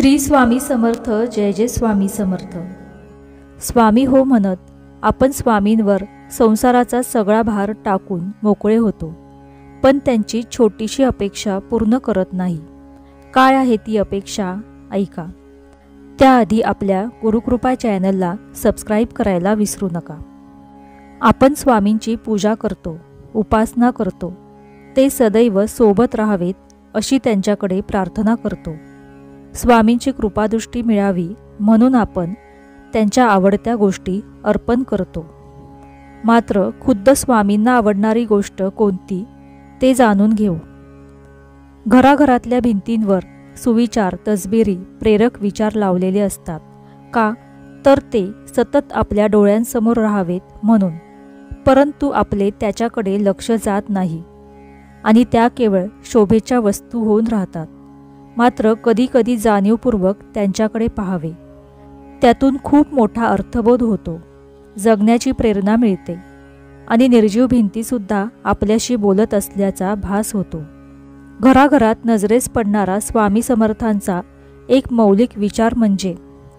श्री स्वामी समर्थ. जय जय स्वामी समर्थ. स्वामी हो म्हणत आपण स्वामींवर संसाराचा सगळा भार टाकून मोकळे होतो, पण त्यांची छोटीशी अपेक्षा पूर्ण करत नाही. काय आहे ती अपेक्षा ऐका. त्याआधी आपल्या गुरुकृपा चॅनलला सबस्क्राईब करायला विसरू नका. आपण स्वामींची पूजा करतो, उपासना करतो, ते सदैव सोबत राहावेत अशी त्यांच्याकडे प्रार्थना करतो. स्वामींची कृपादृष्टी मिळावी म्हणून आपण त्यांच्या आवडत्या गोष्टी अर्पण करतो. मात्र खुद्द स्वामींना आवडणारी गोष्ट कोणती ते जाणून घेऊ. घराघरातल्या भिंतींवर सुविचार, तसबिरी, प्रेरक विचार लावलेले असतात. का तर ते सतत आपल्या डोळ्यांसमोर राहावेत म्हणून. परंतु आपले त्याच्याकडे लक्ष जात नाही आणि त्या केवळ शोभेच्या वस्तू होऊन राहतात. मात्र कधीकधी जाणीवपूर्वक त्यांच्याकडे पाहावे. त्यातून खूप मोठा अर्थबोध होतो, जगण्याची प्रेरणा मिळते आणि निर्जीव भिंतीसुद्धा आपल्याशी बोलत असल्याचा भास होतो. घराघरात नजरेस पडणारा स्वामी समर्थांचा एक मौलिक विचार म्हणजे,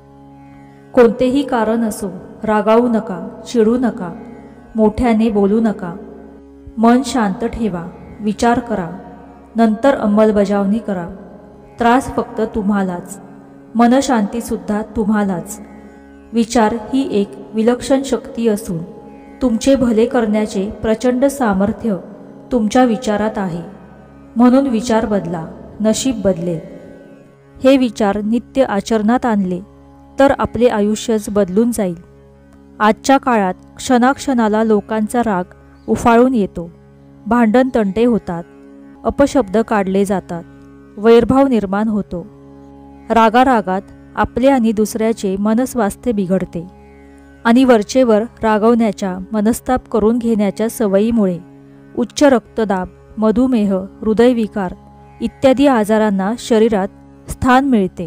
कोणतेही कारण असो रागावू नका, चिडू नका, मोठ्याने बोलू नका, मन शांत ठेवा, विचार करा, नंतर अंमलबजावणी करा. त्रास फक्त तुम्हालाच, मनशांतीसुद्धा तुम्हालाच. विचार ही एक विलक्षण शक्ती असून तुमचे भले करण्याचे प्रचंड सामर्थ्य तुमच्या विचारात आहे. म्हणून विचार बदला, नशीब बदलेल. हे विचार नित्य आचरणात आणले तर आपले आयुष्यच बदलून जाईल. आजच्या काळात क्षणाक्षणाला लोकांचा राग उफाळून येतो. भांडण तंटे होतात, अपशब्द काढले जातात, वैरभाव निर्माण होतो. रागारागात आपले आणि दुसऱ्याचे मनस्वास्थ्य बिघडते आणि वरचेवर रागवण्याच्या, मनस्ताप करून घेण्याच्या सवयीमुळे उच्च रक्तदाब, मधुमेह, हृदयविकार इत्यादी आजारांना शरीरात स्थान मिळते.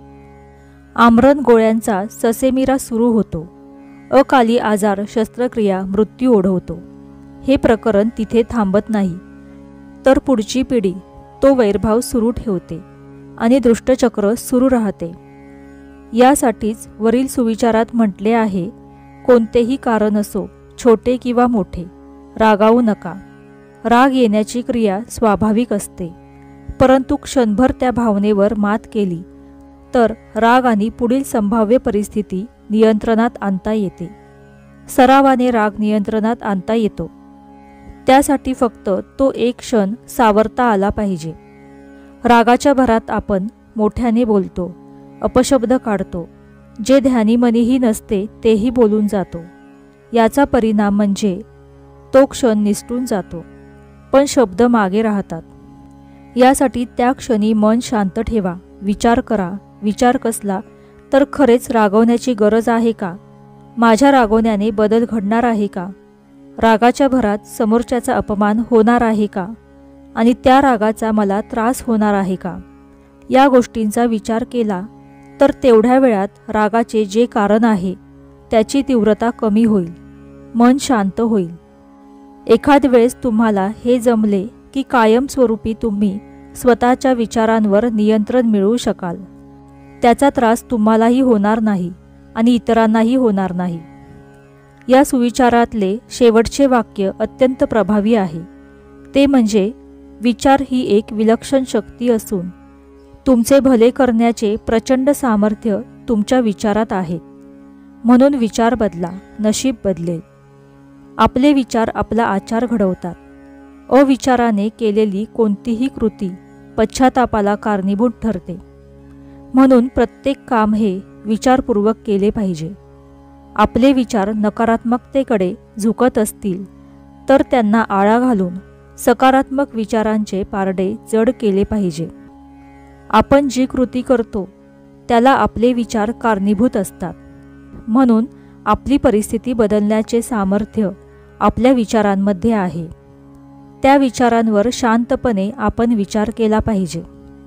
आमरण गोळ्यांचा ससेमिरा सुरू होतो. अकाली आजार, शस्त्रक्रिया, मृत्यू ओढवतो. हे प्रकरण तिथे थांबत नाही, तर पुढची पिढी तो वैरभाव सुरू ठेवते आणि दुष्टचक्र सुरू राहते. यासाठीच वरील सुविचारात म्हटले आहे, कोणतेही कारण असो, छोटे किंवा मोठे, रागावू नका. राग येण्याची क्रिया स्वाभाविक असते, परंतु क्षणभर त्या भावनेवर मात केली तर राग आणि पुढील संभाव्य परिस्थिती नियंत्रणात आणता येते. सरावाने राग नियंत्रणात आणता येतो. त्यासाठी फक्त तो एक क्षण सावरता आला पाहिजे. रागाच्या भरात आपण मोठ्याने बोलतो, अपशब्द काढतो, जे ध्यानीमनीही नसते तेही बोलून जातो. याचा परिणाम म्हणजे तो क्षण निसटून जातो, पण शब्द मागे राहतात. यासाठी त्या क्षणी मन शांत ठेवा, विचार करा. विचार कसला तर खरेच रागवण्याची गरज आहे का? माझ्या रागवण्याने बदल घडणार आहे का? रागाच्या भरात समोरच्याचा अपमान होणार आहे का? आणि त्या रागाचा मला त्रास होणार आहे का? या गोष्टींचा विचार केला तर तेवढ्या वेळात रागाचे जे कारण आहे त्याची तीव्रता कमी होईल, मन शांत होईल. एखाद वेळेस तुम्हाला हे जमले की कायमस्वरूपी तुम्ही स्वतःच्या विचारांवर नियंत्रण मिळवू शकाल. त्याचा त्रास तुम्हालाही होणार नाही आणि इतरांनाही होणार नाही. या सुविचारातले शेवटचे वाक्य अत्यंत प्रभावी आहे. ते म्हणजे, विचार ही एक विलक्षण शक्ती असून तुमचे भले करण्याचे प्रचंड सामर्थ्य तुमच्या विचारात आहेत. म्हणून विचार बदला, नशीब बदलेल. आपले विचार आपला आचार घडवतात. अविचाराने केलेली कोणतीही कृती पश्चातापाला कारणीभूत ठरते. म्हणून प्रत्येक काम हे विचारपूर्वक केले पाहिजे. आपले विचार नकारात्मकतेकडे झुकत असतील तर त्यांना आळा घालून सकारात्मक विचारांचे पारडे जड केले पाहिजे. आपण जी कृती करतो त्याला आपले विचार कारणीभूत असतात. म्हणून आपली परिस्थिती बदलण्याचे सामर्थ्य आपल्या विचारांमध्ये आहे. त्या विचारांवर शांतपणे आपण विचार केला पाहिजे.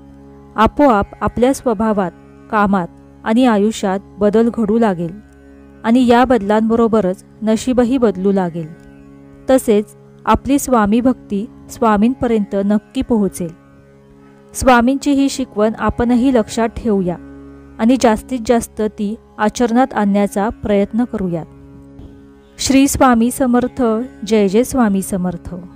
आपोआप आपल्या स्वभावात, कामात आणि आयुष्यात बदल घडू लागेल आणि या बदलांबरोबरच नशीबही बदलू लागेल. तसेच आपली स्वामी भक्ती स्वामींपर्यंत नक्की पोहोचेल. स्वामींची ही शिकवण आपणही लक्षात ठेवूया आणि जास्तीत जास्त ती आचरणात आणण्याचा प्रयत्न करूयात. श्री स्वामी समर्थ. जय जय स्वामी समर्थ.